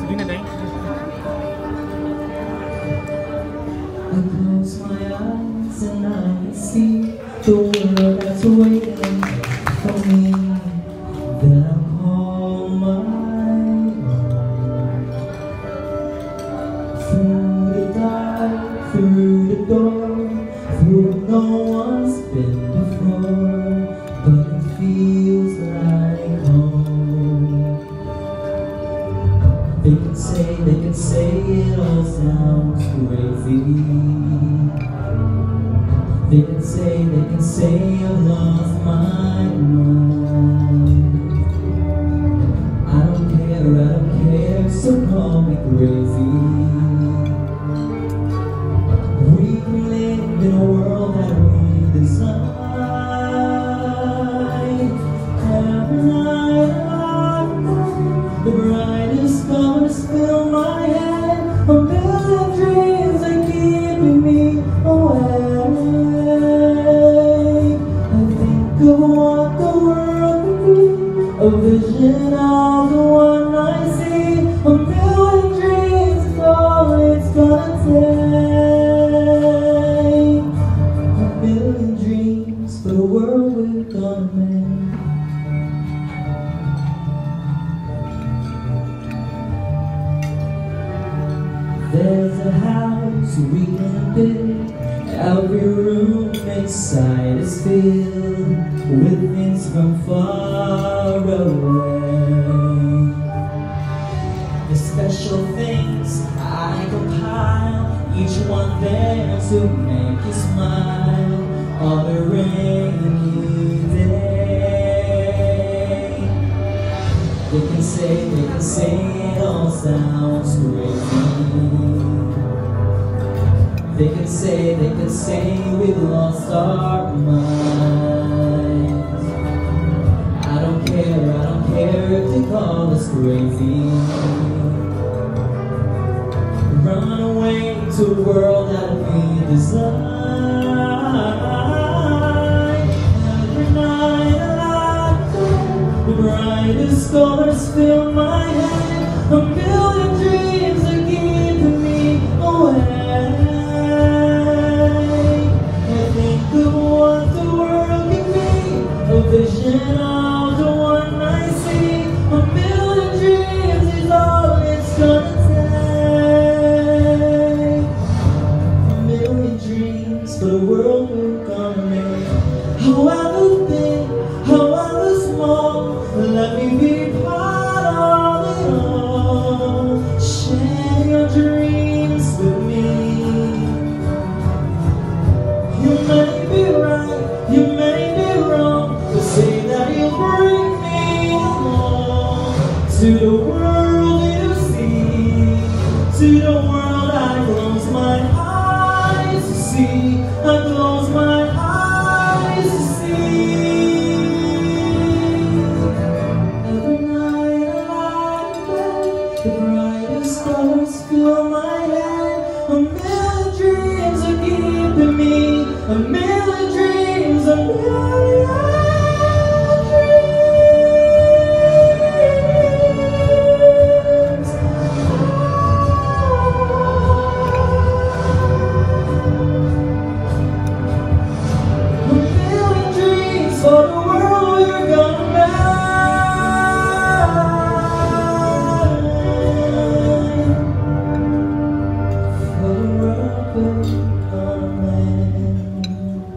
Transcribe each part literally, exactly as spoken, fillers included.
close my eyes and I see the world that's waiting for me. Then I call my own. Through the dark, through the door, through where no one's been before, but it feels like home. They can say, they can say it all sounds crazy. They can say, they can say I've lost my mind. I don't care, I don't care, so call me crazy. We can live in a world that we design. Every night I know the brightest colors fill my head. A million dreams are keeping me away. A vision of the one I see. A million dreams is all it's gonna take. A million dreams for the world we're gonna make. There's a house we can build. Every room inside is filled with things from far away. The special things I compile, each one there to make you smile on a rainy day. They can say, they can say it all sounds crazy. They can say, they can say we've lost our minds. I don't care, I don't care if they call us crazy. Run away to a world that we design. Every night I lie, the brightest colors fill my head. A million dreams are keeping me away. A vision of the one I see. A million dreams is all it's gonna take. A million dreams for the world we're gonna make. However big, however small, let me be part of it all. Share your dreams with me. You may be right, you may be wrong. Say that you'll bring me along to the world you see, to the world I close my eyes to see, I close my eyes to see. Every night I lie in bed, the brightest colors fill my head. A million dreams are keeping me, a million dreams, a million. For the world we're gonna make. For the world we're gonna make.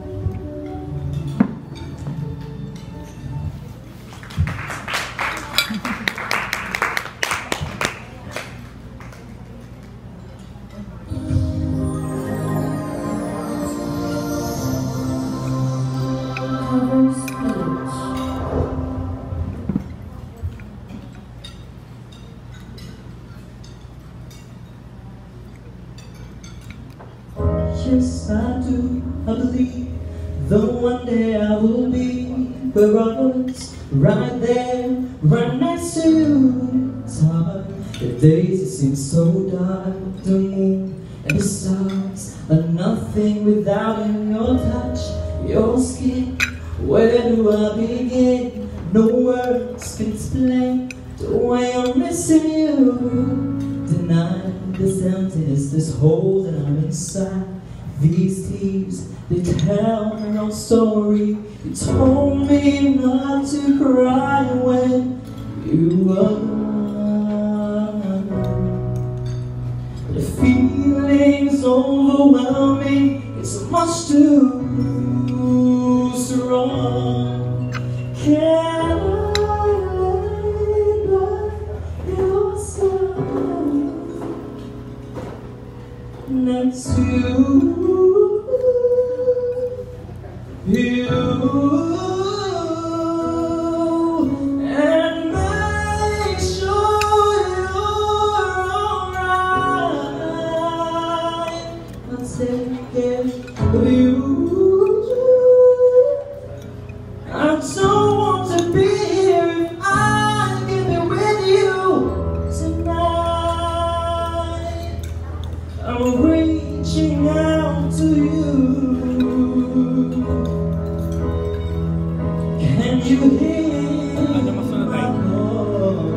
Covers page. Yes, I do, I believe, though one day I will be where I was, right there, right next to you. It's hard, the days seem so dark, the moon and the stars are nothing without your touch, your skin. Where do I begin? No words can explain the the way I'm missing you. Deny this emptiness, this hole that I'm inside. These tears, they tell their own story. You told me not to cry when you were gone. The feeling's overwhelming, it's much too strong. Can I lay by your side next to you? You and make sure you're alright. I'll take care of you. I don't want to be here if I can be with you tonight. I'm reaching out to you. Can you hear my call?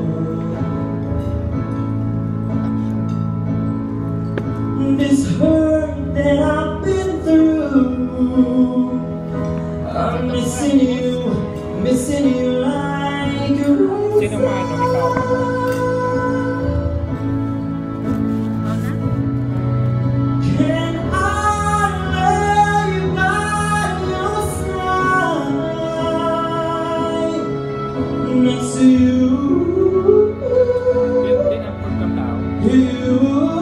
This hurt that I've been through, I'm missing you, missing you like a rose. Next to you, you,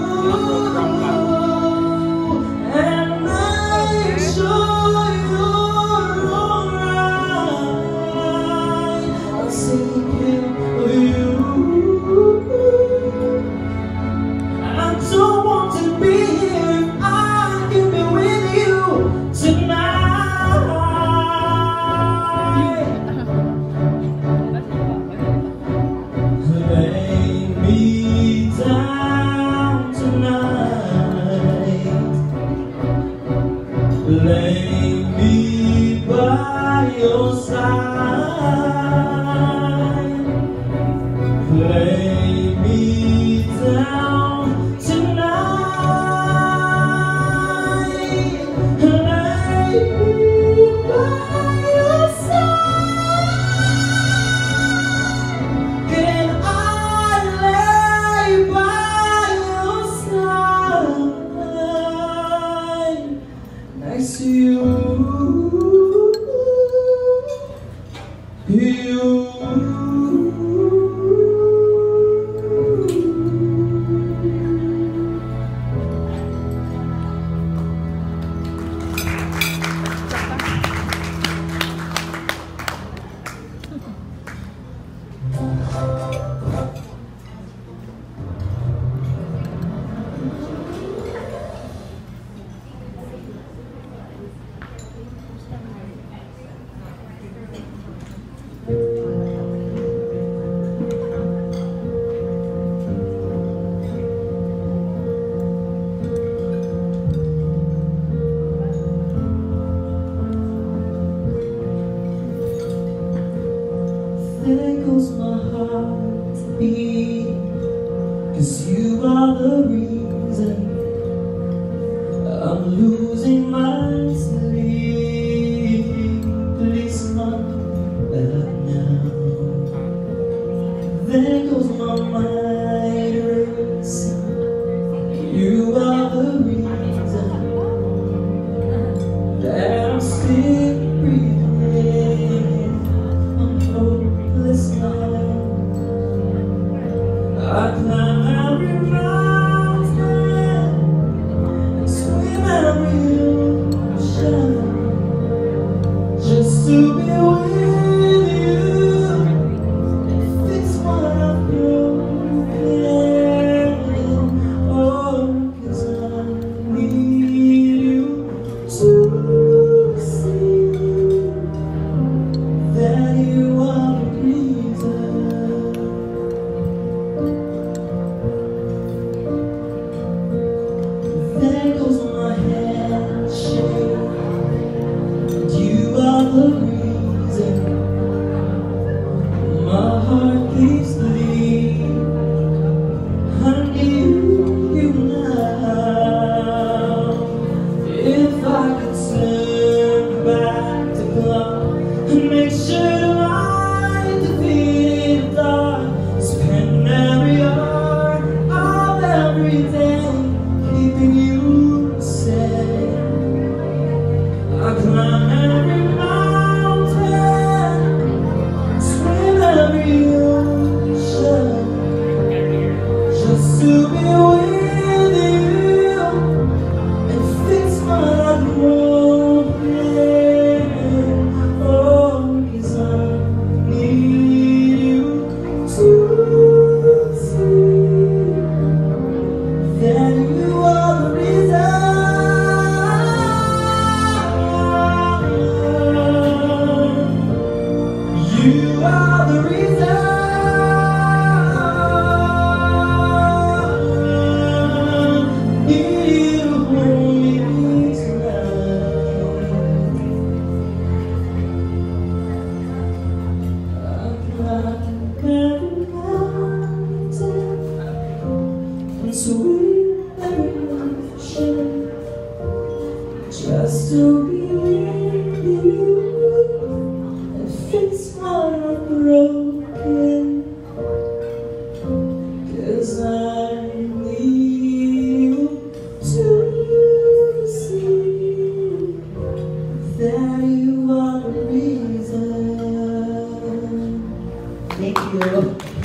and make sure you're alright. I'll take care of you. I don't want to be here if I can be with you tonight. Lay me down tonight. Lay me by your side. Lay me down tonight. Lay me by your side. Can I lay by your side next to you? You. There goes my heart beating, 'cause you are the reason I'm losing my sleep. Please come back now. There goes my mind racing. You are the reason that I'm still breathing. I'm hopeless now. I climb every mountain and swim every ocean just to be with you and fix what I've broken. Oh, 'cause I need you to see that you are the reason. just to be with you and fix my broken. Oh, 'cause I need you to see that you are the reason. You are the reason. Need you to hold me tonight. I'm not every mountain and sweet every ocean just to be with you and fix my broken. 'Cause I need you to see that you are the reason. Thank you.